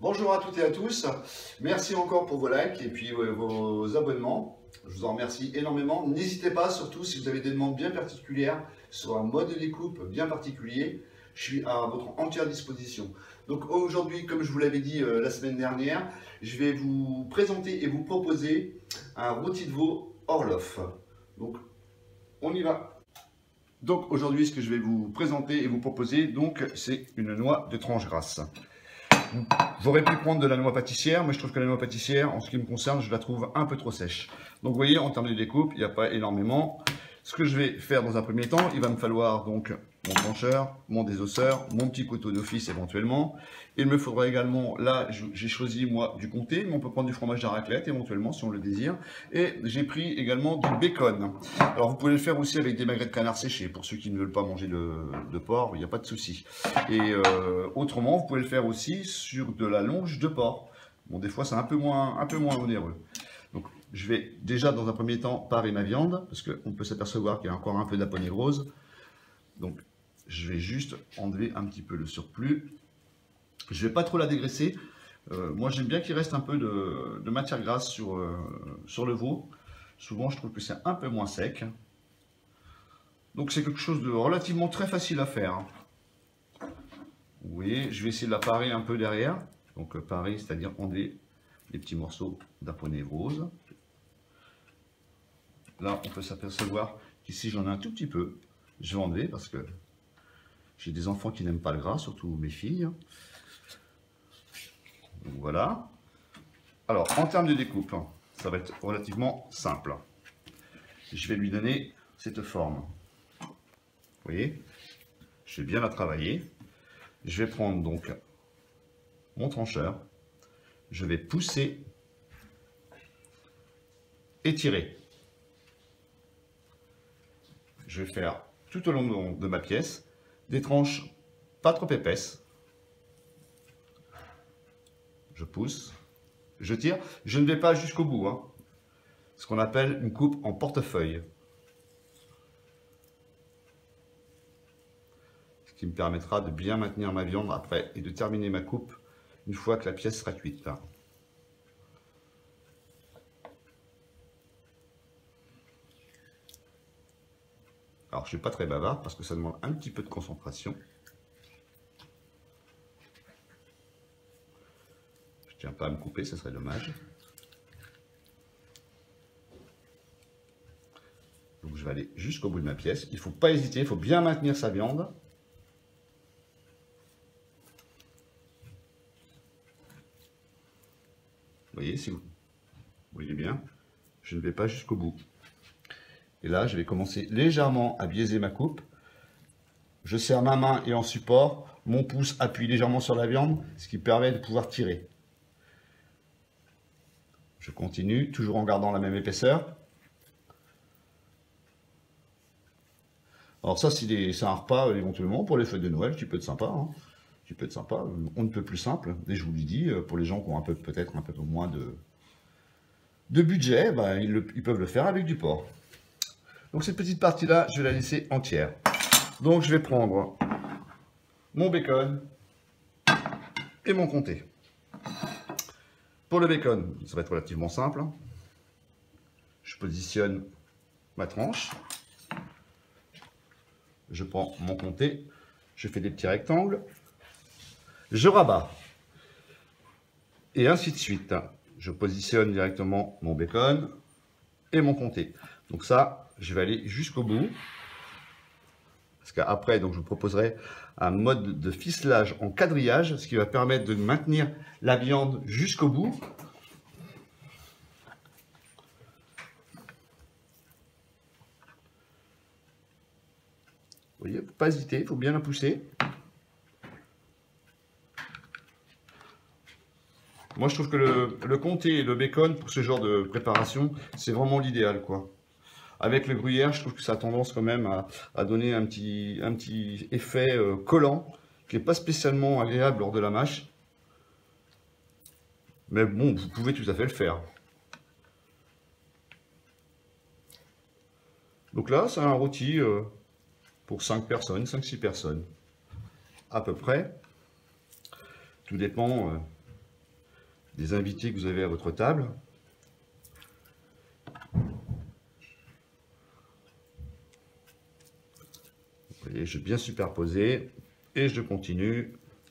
Bonjour à toutes et à tous. Merci encore pour vos likes et puis vos abonnements. Je vous en remercie énormément. N'hésitez pas, surtout si vous avez des demandes bien particulières sur un mode de découpe bien particulier, je suis à votre entière disposition. Donc aujourd'hui, comme je vous l'avais dit la semaine dernière, je vais vous présenter et vous proposer un rôti de veau Orloff. Donc on y va. Donc aujourd'hui, ce que je vais vous présenter et vous proposer, c'est une noix de tranche grasse. J'aurais pu prendre de la noix pâtissière, mais je trouve que la noix pâtissière, en ce qui me concerne, je la trouve un peu trop sèche. Donc vous voyez, en termes de découpe, il n'y a pas énormément. Ce que je vais faire dans un premier temps, il va me falloir donc mon trancheur, mon désosseur, mon petit couteau d'office éventuellement. Il me faudra également, là j'ai choisi moi du comté, mais on peut prendre du fromage de raclette éventuellement si on le désire. Et j'ai pris également du bacon. Alors vous pouvez le faire aussi avec des magrets de canard séchés, pour ceux qui ne veulent pas manger de porc, il n'y a pas de souci. Et autrement, vous pouvez le faire aussi sur de la longe de porc. Bon, des fois c'est un peu moins onéreux. Donc, je vais déjà dans un premier temps parer ma viande, parce qu'on peut s'apercevoir qu'il y a encore un peu d'aponévrose. Donc, je vais juste enlever un petit peu le surplus. Je ne vais pas trop la dégraisser. Moi, j'aime bien qu'il reste un peu de matière grasse sur le veau. Souvent, je trouve que c'est un peu moins sec. Donc, c'est quelque chose de relativement très facile à faire. Vous voyez, je vais essayer de la parer un peu derrière. Donc, parer, c'est-à-dire enlever les petits morceaux d'aponévrose. Là, on peut s'apercevoir qu'ici, j'en ai un tout petit peu. Je vais enlever parce que j'ai des enfants qui n'aiment pas le gras, surtout mes filles. Donc, voilà. Alors, en termes de découpe, ça va être relativement simple. Je vais lui donner cette forme. Vous voyez, je vais bien la travailler. Je vais prendre donc mon trancheur. Je vais pousser et tirer. Je vais faire tout au long de ma pièce des tranches pas trop épaisses. Je pousse, je tire. Je ne vais pas jusqu'au bout, hein. Ce qu'on appelle une coupe en portefeuille. Ce qui me permettra de bien maintenir ma viande après et de terminer ma coupe une fois que la pièce sera cuite. Alors, je ne suis pas très bavard parce que ça demande un petit peu de concentration. Je ne tiens pas à me couper, ce serait dommage. Donc, je vais aller jusqu'au bout de ma pièce. Il ne faut pas hésiter, il faut bien maintenir sa viande. Vous voyez, si vous voyez bien, je ne vais pas jusqu'au bout. Et là, je vais commencer légèrement à biaiser ma coupe. Je serre ma main et en support, mon pouce appuie légèrement sur la viande, ce qui permet de pouvoir tirer. Je continue, toujours en gardant la même épaisseur. Alors ça, c'est un repas éventuellement pour les fêtes de Noël qui peut être sympa. Hein. Qui peut être sympa. On ne peut plus simple. Et je vous le dis, pour les gens qui ont peut-être un peu moins de budget, bah, ils peuvent le faire avec du porc. Donc cette petite partie-là, je vais la laisser entière. Donc je vais prendre mon bacon et mon comté. Pour le bacon, ça va être relativement simple. Je positionne ma tranche. Je prends mon comté, je fais des petits rectangles. Je rabats. Et ainsi de suite. Je positionne directement mon bacon et mon comté. Donc ça, je vais aller jusqu'au bout. Parce qu'après, donc, je vous proposerai un mode de ficelage en quadrillage, ce qui va permettre de maintenir la viande jusqu'au bout. Vous voyez, il ne faut pas hésiter, il faut bien la pousser. Moi, je trouve que le comté et le bacon, pour ce genre de préparation, c'est vraiment l'idéal, quoi. Avec le gruyère, je trouve que ça a tendance quand même à donner un petit effet collant, qui n'est pas spécialement agréable lors de la mâche. Mais bon, vous pouvez tout à fait le faire. Donc là, c'est un rôti pour 5 personnes, 5-6 personnes. À peu près. Tout dépend des invités que vous avez à votre table. Vous voyez, je vais bien superposer et je continue.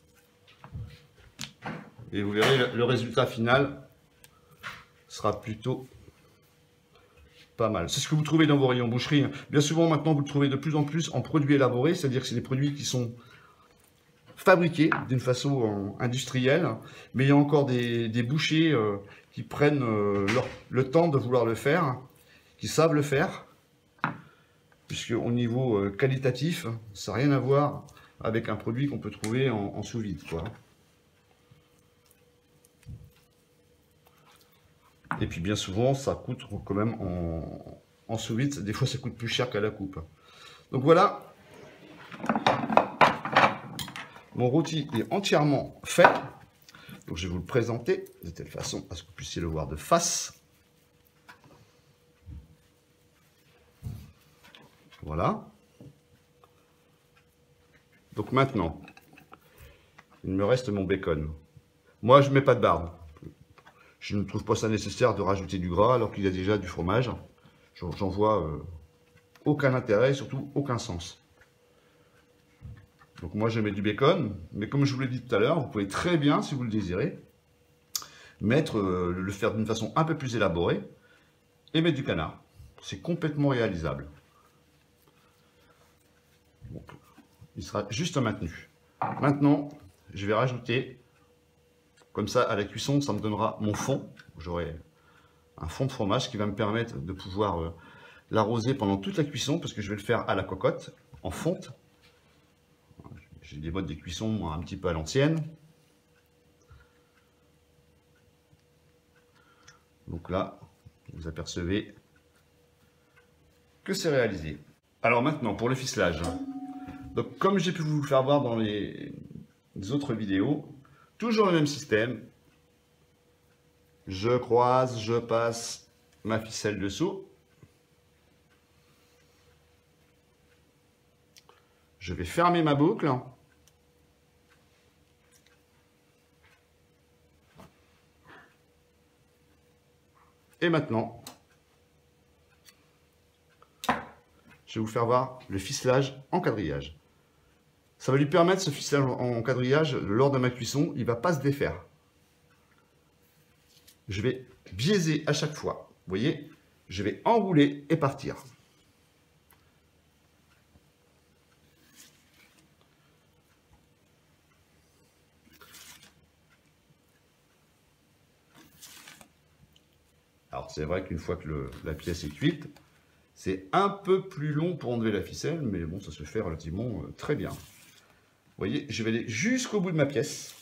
Et vous verrez, le résultat final sera plutôt pas mal. C'est ce que vous trouvez dans vos rayons boucherie. Bien souvent, maintenant, vous le trouvez de plus en plus en produits élaborés, c'est-à-dire que c'est des produits qui sont fabriqués d'une façon industrielle, mais il y a encore des bouchers qui prennent le temps de vouloir le faire, qui savent le faire, puisque au niveau qualitatif, ça n'a rien à voir avec un produit qu'on peut trouver en sous-vide, quoi. Et puis bien souvent, ça coûte quand même en sous-vide. Des fois, ça coûte plus cher qu'à la coupe. Donc voilà, mon rôti est entièrement fait. Donc je vais vous le présenter de telle façon à ce que vous puissiez le voir de face. Voilà. Donc maintenant, il me reste mon bacon. Moi, je ne mets pas de barbe. Je ne trouve pas ça nécessaire de rajouter du gras alors qu'il y a déjà du fromage. J'en vois aucun intérêt et surtout aucun sens. Donc moi je mets du bacon, mais comme je vous l'ai dit tout à l'heure, vous pouvez très bien, si vous le désirez, le faire d'une façon un peu plus élaborée et mettre du canard. C'est complètement réalisable. Donc, il sera juste maintenu. Maintenant, je vais rajouter, comme ça à la cuisson, ça me donnera mon fond. J'aurai un fond de fromage qui va me permettre de pouvoir l'arroser pendant toute la cuisson, parce que je vais le faire à la cocotte, en fonte. J'ai des modes de cuisson un petit peu à l'ancienne. Donc là, vous apercevez que c'est réalisé. Alors maintenant, pour le ficelage. Donc comme j'ai pu vous le faire voir dans les autres vidéos, toujours le même système. Je croise, je passe ma ficelle dessous. Je vais fermer ma boucle. Et maintenant, je vais vous faire voir le ficelage en quadrillage. Ça va lui permettre, ce ficelage en quadrillage, lors de ma cuisson, il ne va pas se défaire. Je vais biaiser à chaque fois. Vous voyez, je vais enrouler et partir. Alors c'est vrai qu'une fois que la pièce est cuite, c'est un peu plus long pour enlever la ficelle, mais bon, ça se fait relativement très bien. Vous voyez, je vais aller jusqu'au bout de ma pièce.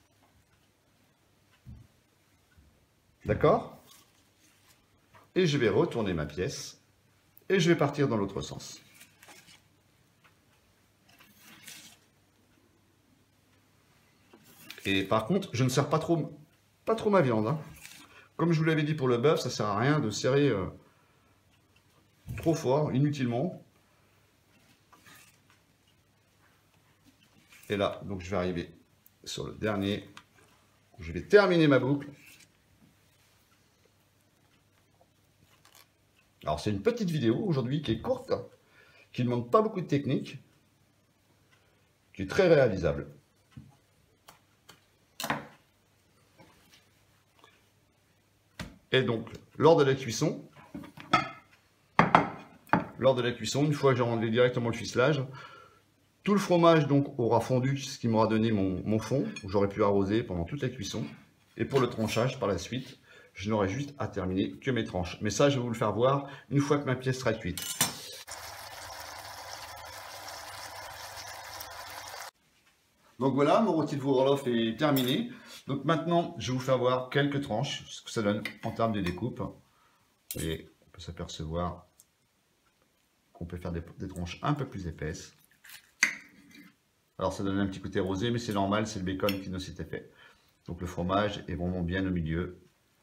D'accord? Et je vais retourner ma pièce. Et je vais partir dans l'autre sens. Et par contre, je ne serre pas trop ma viande, hein. Comme je vous l'avais dit pour le bœuf, ça ne sert à rien de serrer trop fort, inutilement. Et là, donc je vais arriver sur le dernier. Je vais terminer ma boucle. Alors c'est une petite vidéo aujourd'hui qui est courte, qui ne demande pas beaucoup de technique, qui est très réalisable. Et donc, lors de la cuisson, une fois que j'ai enlevé directement le ficelage, tout le fromage donc aura fondu, ce qui m'aura donné mon fond, où j'aurais pu arroser pendant toute la cuisson. Et pour le tranchage, par la suite, je n'aurai juste à terminer que mes tranches. Mais ça, je vais vous le faire voir une fois que ma pièce sera cuite. Donc voilà, mon rôti de veau Orloff est terminé. Donc maintenant, je vais vous faire voir quelques tranches, ce que ça donne en termes de découpe. Vous voyez, on peut s'apercevoir qu'on peut faire des tranches un peu plus épaisses. Alors ça donne un petit côté rosé, mais c'est normal, c'est le bacon qui nous s'était fait. Donc le fromage est vraiment bien au milieu.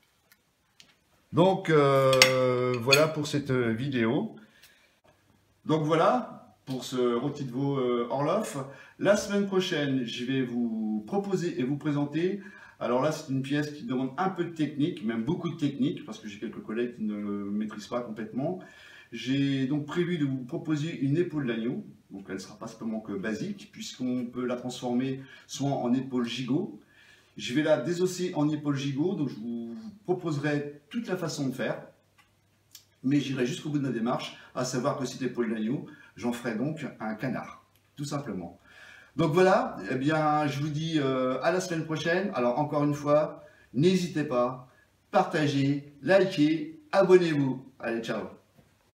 Donc voilà pour cette vidéo. Donc voilà pour ce rôti de veau Orloff. La semaine prochaine, je vais vous proposer et vous présenter Alors là, c'est une pièce qui demande un peu de technique, même beaucoup de technique, parce que j'ai quelques collègues qui ne maîtrisent pas complètement. J'ai donc prévu de vous proposer une épaule d'agneau. Donc elle ne sera pas simplement que basique, puisqu'on peut la transformer soit en épaule gigot. Je vais la désosser en épaule gigot, donc je vous proposerai toute la façon de faire. Mais j'irai jusqu'au bout de ma démarche, à savoir que cette épaule d'agneau, j'en ferai donc un canard, tout simplement. Donc voilà, eh bien, je vous dis à la semaine prochaine. Alors encore une fois, n'hésitez pas, partagez, likez, abonnez-vous. Allez, ciao!